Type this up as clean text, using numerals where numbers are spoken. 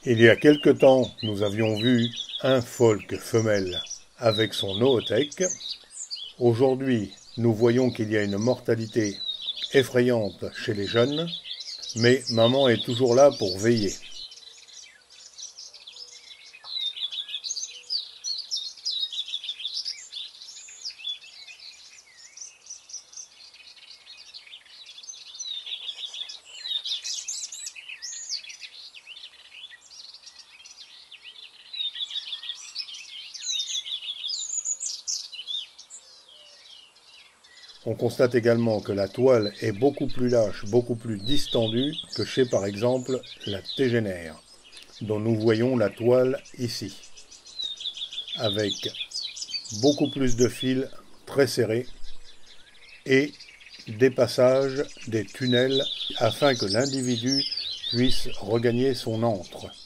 Il y a quelque temps, nous avions vu un pholque femelle avec son oothèque. Aujourd'hui, nous voyons qu'il y a une mortalité effrayante chez les jeunes, mais maman est toujours là pour veiller. On constate également que la toile est beaucoup plus lâche, beaucoup plus distendue que chez par exemple la tégénère, dont nous voyons la toile ici, avec beaucoup plus de fils très serrés et des passages, des tunnels, afin que l'individu puisse regagner son antre.